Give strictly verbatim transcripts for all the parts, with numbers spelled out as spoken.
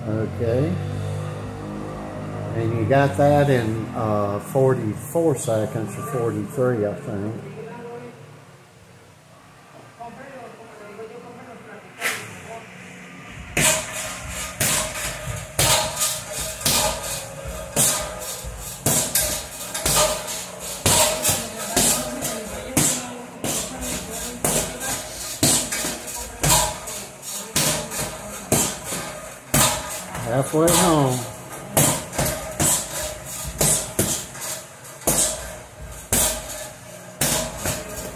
Okay. And you got that in uh, forty-four seconds or forty-three, I think. Halfway home.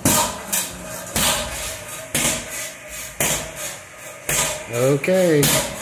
Okay.